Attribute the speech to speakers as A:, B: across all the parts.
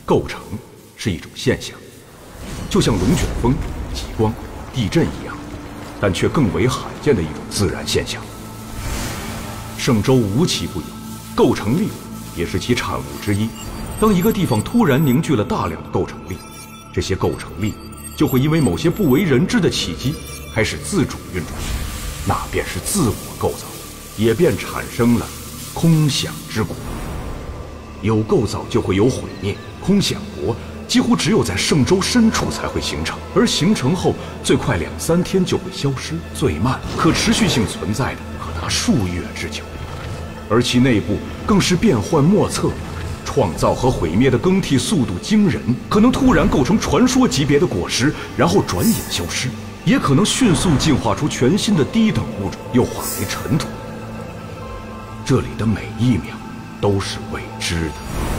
A: 构成是一种现象，就像龙卷风、极光、地震一样，但却更为罕见的一种自然现象。圣州无奇不有，构成力也是其产物之一。当一个地方突然凝聚了大量的构成力，这些构成力就会因为某些不为人知的契机开始自主运转，那便是自我构造，也便产生了空想之国。有构造就会有毁灭，空想国几乎只有在圣州深处才会形成，而形成后最快2、3天就会消失，最慢可持续性存在的可达数月之久，而其内部更是变幻莫测，创造和毁灭的更替速度惊人，可能突然构成传说级别的果实，然后转眼消失，也可能迅速进化出全新的低等物种，又化为尘土。这里的每一秒都是未知的。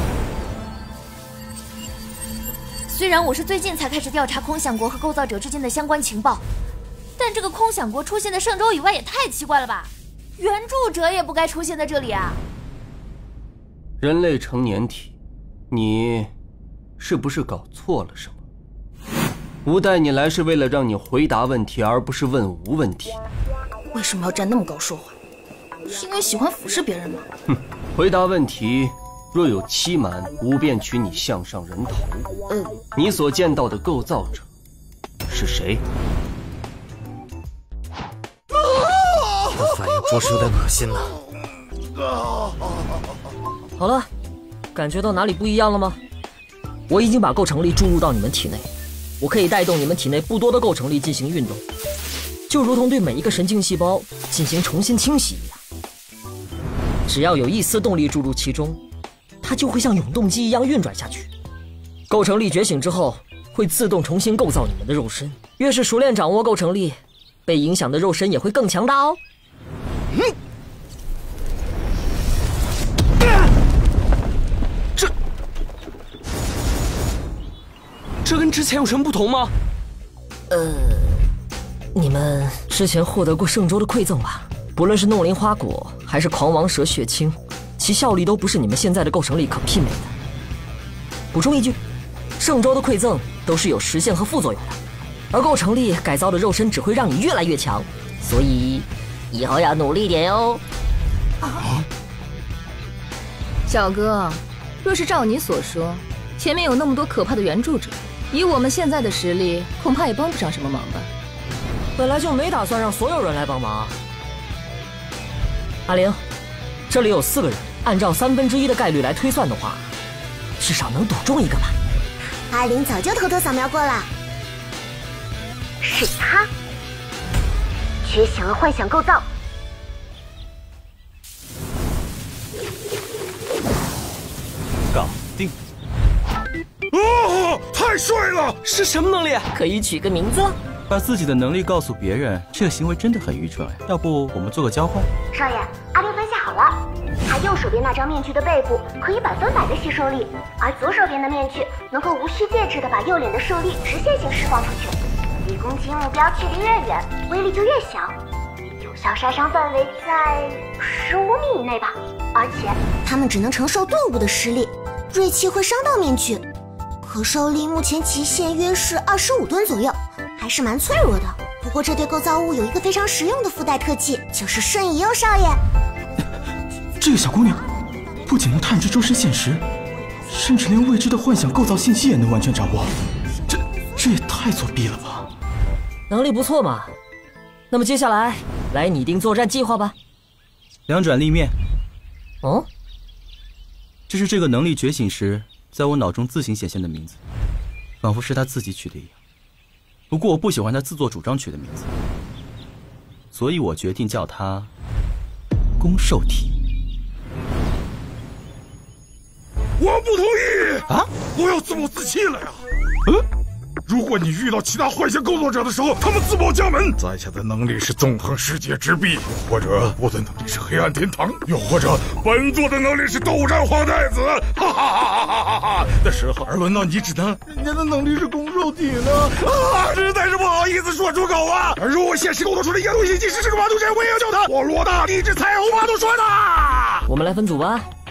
B: 虽然我是最近才开始调查空想国和构造者之间的相关情报，但这个空想国出现在圣州以外也太奇怪了吧？原著者也不该出现在这里啊！
C: 人类成年体，你是不是搞错了什么？吾带你来是为了让你回答问题，而不是问无问题。
D: 为什么要站那么高说话？是因为喜欢俯视别人吗？
C: 哼，回答问题，若有欺瞒，吾便取你项上人头。你所见到的构造者是谁？
E: 反应着实有点恶心呢。
F: 好了，感觉到哪里不一样了吗？我已经把构成力注入到你们体内，我可以带动你们体内不多的构成力进行运动，就如同对每一个神经细胞进行重新清洗一样。只要有一丝动力注入其中，它就会像永动机一样运转下去。构成力觉醒之后，会自动重新构造你们的肉身。越是熟练掌握构成力，被影响的肉身也会更强大哦。
E: 这跟之前有什么不同吗？
F: 你们之前获得过圣州的馈赠吧？不论是弄灵花果还是狂王蛇血清，其效力都不是你们现在的构成力可媲美的。补充一句，圣州的馈赠都是有实现和副作用的，而构成力改造的肉身只会让你越来越强，所以以后要努力点哟。
D: 小哥，若是照你所说，前面有那么多可怕的援助者，以我们现在的实力，恐怕也帮不上什么忙吧。
F: 本来就没打算让所有人来帮忙。阿玲，这里有4个人，按照1/3的概率来推算的话，至少能赌中一个吧。
G: 阿玲早就偷偷扫描过了，是他觉醒了幻想构造。
E: 搞定！
H: 太帅了！
E: 是什么能力？
F: 可以取个名字了。
I: 把自己的能力告诉别人，这个行为真的很愚蠢。要不我们做个交换？
G: 少爷，阿玲分析好了，他右手边那张面具的背部可以100%的吸收力，而左手边的面具能够无需介质的把右脸的受力直线性释放出去，离攻击目标距离越远，威力就越小，有效杀伤范围在15米以内吧。而且他们只能承受盾物的施力，锐器会伤到面具，可受力目前极限约是25吨左右，还是蛮脆弱的。不过这对构造物有一个非常实用的附带特技，就是瞬移哦，少爷。
H: 这个小姑娘不仅能探知周身现实，甚至连未知的幻想构造信息也能完全掌握，这也太作弊了吧！
F: 能力不错嘛。那么接下来来拟定作战计划吧。
I: 两转立面。
F: 哦，
I: 这是这个能力觉醒时在我脑中自行显现的名字，仿佛是他自己取的一样。不过我不喜欢他自作主张取的名字，所以我决定叫他攻受体。
H: 我不同意啊！我要自暴自弃了呀！如果你遇到其他幻象构造者的时候，他们自报家门，在下的能力是纵横世界之壁，或者我的能力是黑暗天堂，又或者本座的能力是斗战皇太子，哈哈哈哈哈哈！的时候，而轮到你指呢，人家的能力是攻受体呢，实在是不好意思说出口啊！而如果现实构造出的野路信息是这个挖土人，我也要叫他我罗大地之彩虹挖土说的。
F: 我们来分组吧。